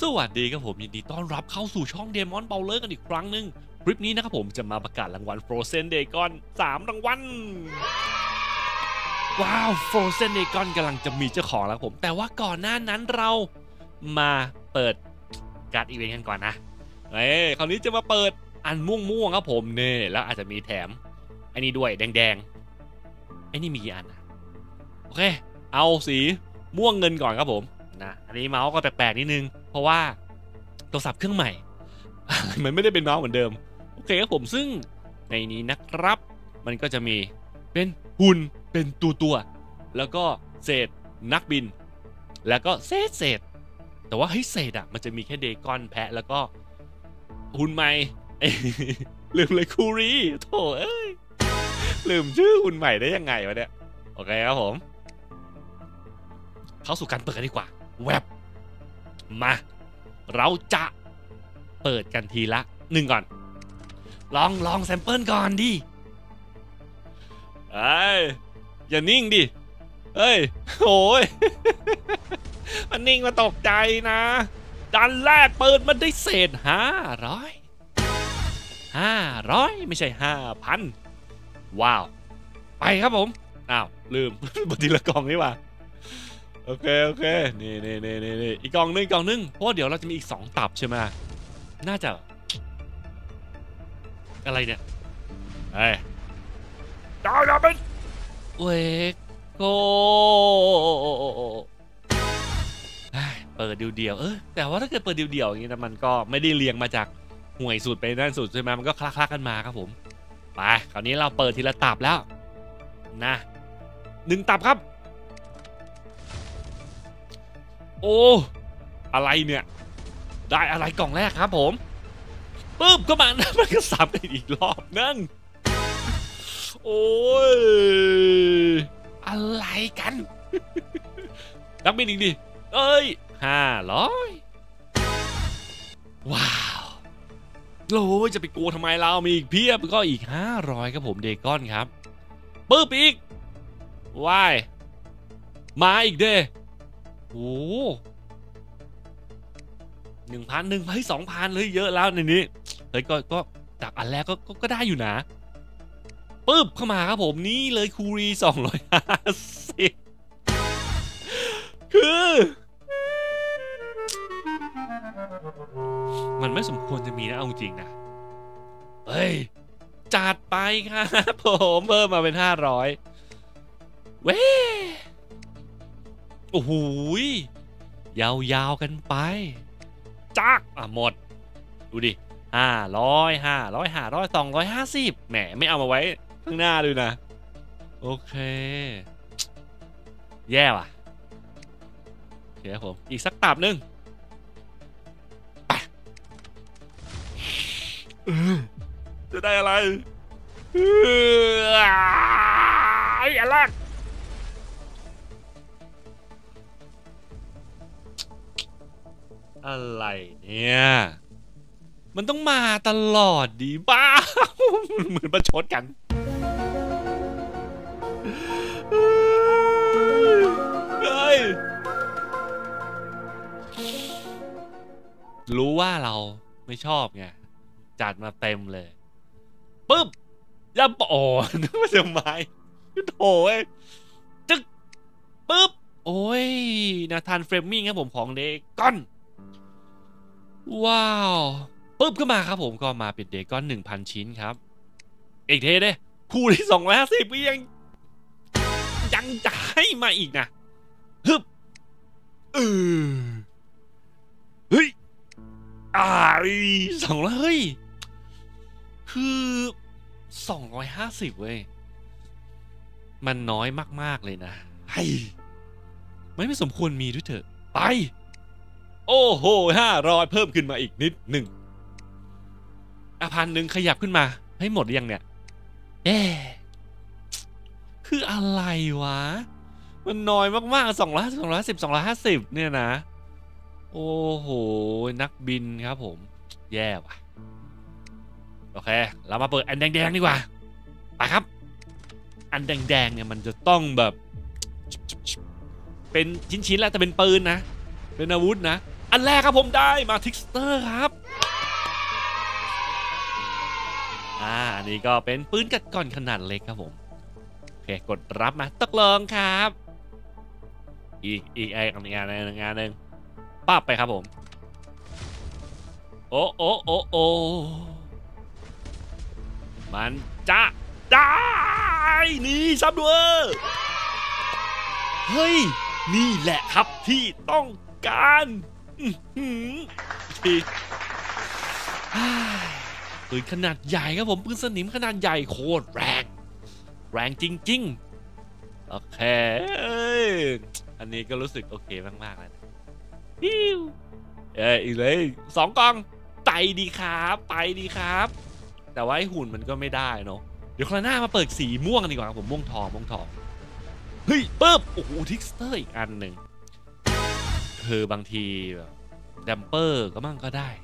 สวัสดีครับผมยินดีต้อนรับเข้าสู่ช่องเดมอนเบลเลอร์กันอีกครั้งหนึ่งคลิปนี้นะครับผมจะมาประกาศรางวัล Frozen Dragon 3 รางวัลว้าว Frozen Dragon กำลังจะมีเจ้าของแล้วผมแต่ว่าก่อนหน้านั้นเรามาเปิดการ์ดอีเวนต์กันก่อนนะคราวนี้จะมาเปิดอันม่วงครับผมเนี่ยแล้วอาจจะมีแถมไอ้นี่ด้วยแดงๆไอ้นี่มีกี่อันนะโอเคเอาสีม่วงเงินก่อนครับผมนะอันนี้เมาส์ก็แปลกๆนิดนึงเพราะว่าโทรศัพท์เครื่องใหม่ มันไม่ได้เป็นเมาส์เหมือนเดิมโอเคครับผมซึ่งในนี้นะครับมันก็จะมีเป็นหุ่นเป็นตัวแล้วก็เศษนักบินแล้วก็เศษแต่ว่าเฮ้ยเศษอ่ะมันจะมีแค่เดกอนแพะแล้วก็หุ่นใหม่ ลืมเลยคูรีโถเอ้ยลืมชื่อหุ่นใหม่ได้ยังไงวะเนี่ยโอเคครับผมเข้าสู่การเปิดกันดีกว่าแวบมาเราจะเปิดกันทีละ1ก่อนลองแซมเปิลก่อนดิอย่านิ่งดิเอ้ยโอ้ย มันนิ่งมาตกใจนะดันแรกเปิดมันได้เศษ500ไม่ใช่ 5,000 ว้าวไปครับผมอ้าวลืม บทีละกล่องนี่ว่าโอเคนี่อีกกล่องนึงเพราะเดี๋ยวเราจะมีอีก2ตับใช่ไหมน่าจะอะไรเนี่ยดาวดับเป็นเวกโกเปิดเดียวแต่ว่าถ้าเกิดเปิดเดียวอย่างนี้นะมันก็ไม่ได้เรียงมาจากห่วยสุดไปด้านสุดใช่ไหมมันก็คลากันมาครับผมไปคราวนี้เราเปิดทีละตับแล้วนะ1ตับครับโอ้อะไรเนี่ยได้อะไรกล่องแรกครับผมปึ๊บก็มามันก็ซ้ำกันอีกรอบนึงโอ้ยอะไรกันนักบินอีกดิ500ว้าวโอ้ยจะไปกลัวทำไมเรามีอีกเพียบก็อีก500ครับผมเดกอนครับปึ๊บอีกว้ายมาอีกเด้โอ้1,000 2,000เลยเยอะแล้วในนี้เฮ้ยก็จากอันแรกก็ได้อยู่นะปึ๊บเข้ามาครับผมนี่เลยคูรี250คือมันไม่สมควรจะมีนะเอาจริงนะเฮ้ยจัดไปครับผมเพิ่มมาเป็น500เว้โอ้โหยาวกันไปจักหมดดูดิ500 250แหมไม่เอามาไว้ข้างหน้าด้วยนะโอเคแย่ว่ะโอเคครับผมอีกสักตับนึงไปจะได้อะไรอะไรอะไรเนี่ยมันต้องมาตลอดดีบ้าเหมือนประชดกันเฮ้ยรู้ว่าเราไม่ชอบไงจัดมาเต็มเลยปึ๊บย่ำโอ้นึกว่าจะไม้โถ่จึ๊กปึ๊บโอ้ยนาธานเฟรมมิ่งครับผมของเดกอนว้าวปึ๊บขึ้นมาครับผมก็มาเป็นเดกอน 1,000 ชิ้นครับอีกเทเด้คู่ที่250ยังจะให้มาอีกนะฮึบเฮ้ย200เฮ้ยคือ250เว้ยมันน้อยมากๆเลยนะไม่สมควรมีด้วยเถอะไปโอ้โห500เพิ่มขึ้นมาอีกนิดหนึ่ง1,000ขยับขึ้นมาให้หมดยังเนี่ยคืออะไรวะมันน้อยมากๆ210 250เนี่ยนะโอ้โหนักบินครับผมแย่ว่ะโอเคเรามาเปิดอันแดงๆดีกว่าไปครับอันแดงเนี่ยมันจะต้องแบบเป็นชิ้นๆแล้วแต่เป็นปืนนะเป็นอาวุธนะอันแรกครับผมได้มาทิกสเตอร์ครับอันนี้ก็เป็นปืนกัดก้อนขนาดเล็กครับผมโอเคกดรับมาตกลงครับอีกงานหนึ่งปั๊บไปครับผมโอ้มันจะได้นี่ซับด้วยเฮ้ยนี่แหละครับที่ต้องการทีปืนขนาดใหญ่ครับผมปืนสนิมขนาดใหญ่โคตรแรงจริงๆโอเคอันนี้ก็รู้สึกโอเคมากๆแล้วอีกเลย2 กล่องไปดีครับแต่ว่าไอ้หุ่นมันก็ไม่ได้เนาะเดี๋ยวคราวหน้ามาเปิดสีม่วงกันดีกว่าครับผมม่วงทองเฮ้ยปึ๊บโอ้โหทิกสเตอร์อีกอันหนึ่งคือบางทีแบบดัมเปอร์ก็มั่งก็ได้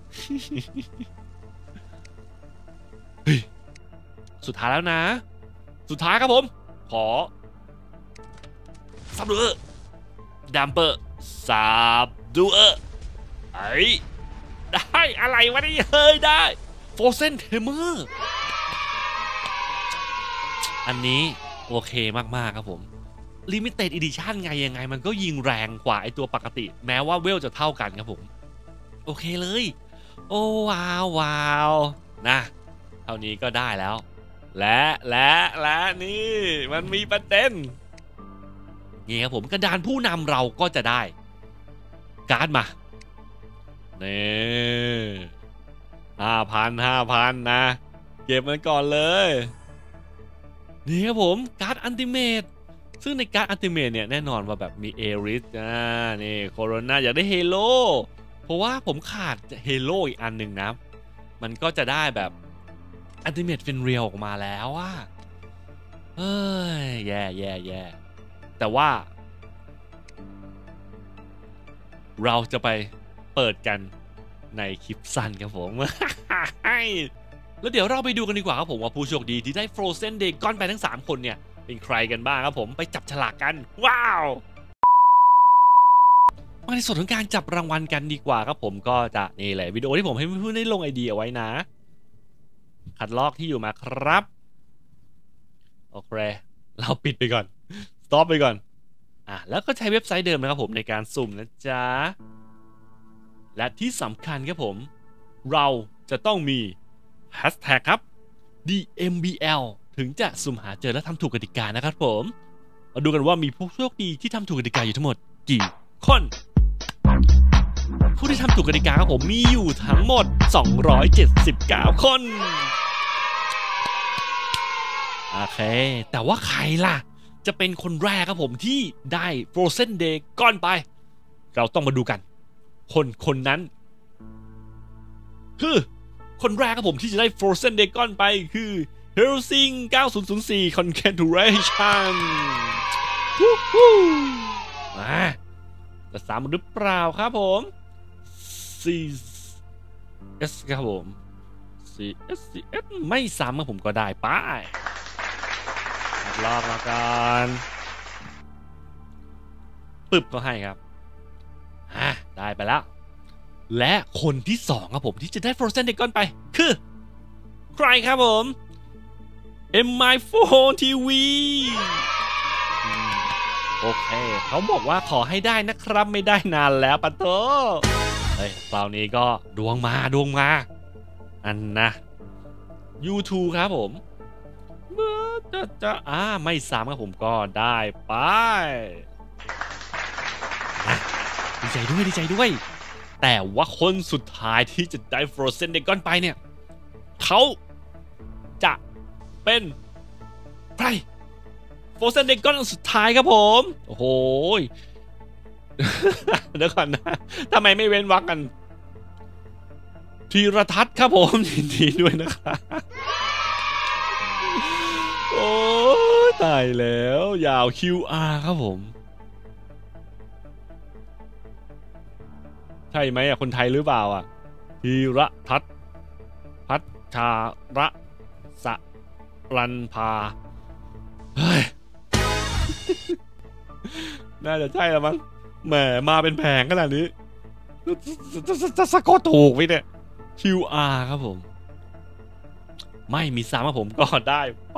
เฮ้ยสุดท้ายแล้วนะสุดท้ายครับผมขอซับดูเออดัมเปอร์ซับดูเออไอ้ได้อะไรวะนี่เฮ้ยได้โฟเซนเทเมอร์อันนี้โอเคมากๆครับผมลิมิเต็ดอีดิชั่นยังไงมันก็ยิงแรงกว่าไอตัวปกติแม้ว่าเวลจะเท่ากันครับผมโอเคเลยโอ้ว้าวนะเท่านี้ก็ได้แล้วและนี่มันมีประเด็นนี่ครับผมกระดานผู้นำเราก็จะได้การ์ดมานี่5,000นะเก็บมันก่อนเลยนี่ครับผมการ์ดอัลติเมทซึ่งในการ์ดอัลติเมทเนี่ยแน่นอนว่าแบบมีเอริสนี่โคโรนาอยากได้เฮโร่เพราะว่าผมขาดเฮโร่อีกอันหนึ่งนะมันก็จะได้แบบอัลติเมทเป็นเรียลออกมาแล้วเฮ้ยแย่แต่ว่าเราจะไปเปิดกันในคลิปสั้นครับผม แล้วเดี๋ยวเราไปดูกันดีกว่าครับผมว่าผู้โชคดีที่ได้ Frozen Dragon ไปทั้ง3 คนเนี่ยเป็นใครกันบ้างครับผมไปจับฉลากกันว้าวมาในส่วนของการจับรางวัลกันดีกว่าครับผมก็จะนี่แหละวิดีโอที่ผมให้เพื่อนๆได้ลงไอเดียไว้นะคัดลอกที่อยู่มาครับโอเคเราปิดไปก่อนสต็อปไปก่อนแล้วก็ใช้เว็บไซต์เดิมนะครับผมในการสุ่มนะจ๊ะและที่สำคัญครับผมเราจะต้องมีแฮชแท็กครับ DMBL ถึงจะสุ่มหาเจอและทำถูกกติกานะครับผมมาดูกันว่ามีผู้โชคดีที่ทำถูกกติกาอยู่ทั้งหมดกี่คนผู้ที่ทำถูกกติกาครับผมมีอยู่ทั้งหมด279 คนโอเคแต่ว่าใครล่ะจะเป็นคนแรกครับผมที่ได้ Frozen Dragon ไปเราต้องมาดูกันคนนั้นคือคนแรกครับผมที่จะได้ Frozen Dragon ไปคือ Helsing 9004 Congratulation จะซ้ำหรือเปล่าครับผม CS ครับผม CS ไม่ซ้ำครับผมก็ได้ไปรอบมากันปึ๊บก็ให้ครับได้ไปแล้วและคนที่2ครับผมที่จะได้ Frozen Dragon ไปคือใครครับผม MI4 TV โอเคเขาบอกว่าขอให้ได้นะครับไม่ได้นานแล้วปะโถคราวนี้ก็ดวงมาอันนะ YouTube ครับผมไม่ซ้ำครับผมก็ได้ไปดีใจด้วยแต่ว่าคนสุดท้ายที่จะได้ Frozen Dragon ไปเนี่ยเขาจะเป็นใคร Frozen Dragon สุดท้ายครับผมโอ้โหเดี๋ยวก่อนนะทำไมไม่เว้นวรรคกันธีรทัศน์ครับผมยินดีด้วยนะครับโอ้ตายแล้วยาว QR ครับผมใช่ไหมคนไทยหรือเปล่าธีรทัศน์พัชระสรันภาน่าจะใช่แล้วมั้งแหมมาเป็นแผงขนาดนี้จะสะกดถูกไหมเนี่ย QR ครับผมไม่มีซ้ำครับผมก็ได้ไป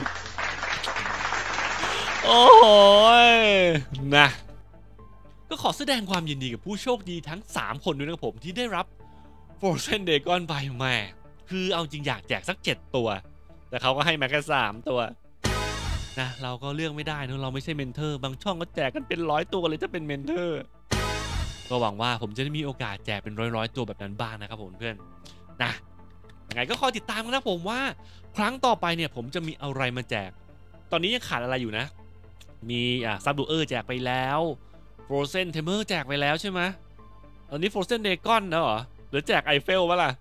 โอ้ยนะก็ขอแสดงความยินดีกับผู้โชคดีทั้ง3คนด้วยนะครับผมที่ได้รับ Frozen Dragon ไปแม่คือเอาจริงอยากแจกสัก7ตัวแต่เขาก็ให้มาแค่3ตัวนะเราก็เลือกไม่ได้นะเราไม่ใช่เมนเทอร์บางช่องก็แจกกันเป็น100ตัวเลยถ้าเป็นเมนเทอร์ก็หวังว่าผมจะได้มีโอกาสแจกเป็นร้อยตัวแบบนั้นบ้างนะครับผมเพื่อนนะยังไงก็คอยติดตามกันนะผมว่าครั้งต่อไปเนี่ยผมจะมีอะไรมาแจกตอนนี้ยังขาดอะไรอยู่นะมีซับดูเออร์แจกไปแล้วโฟรเซนเทมเมอร์แจกไปแล้วใช่ไหมตอนนี้โฟรเซนเดกอนนะเหรอหรือแจกไอเฟลวะล่ะ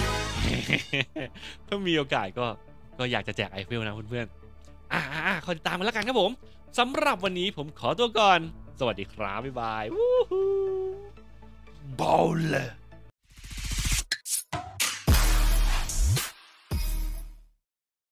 ถ้ามีโอกาสก็อยากจะแจกไอเฟลนะเพื่อนๆคอยติดตามกันแล้วกันครับผมสำหรับวันนี้ผมขอตัวก่อนสวัสดีครับบ๊ายบายบอลเลย